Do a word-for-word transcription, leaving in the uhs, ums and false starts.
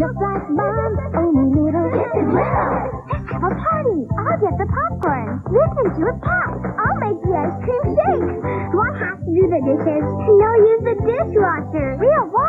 just like Mom, only little. This is little. Let's have a party. I'll get the popcorn. Listen to a pop. I'll make the ice cream shake. What has to do the dishes? No, use the dishwasher. Real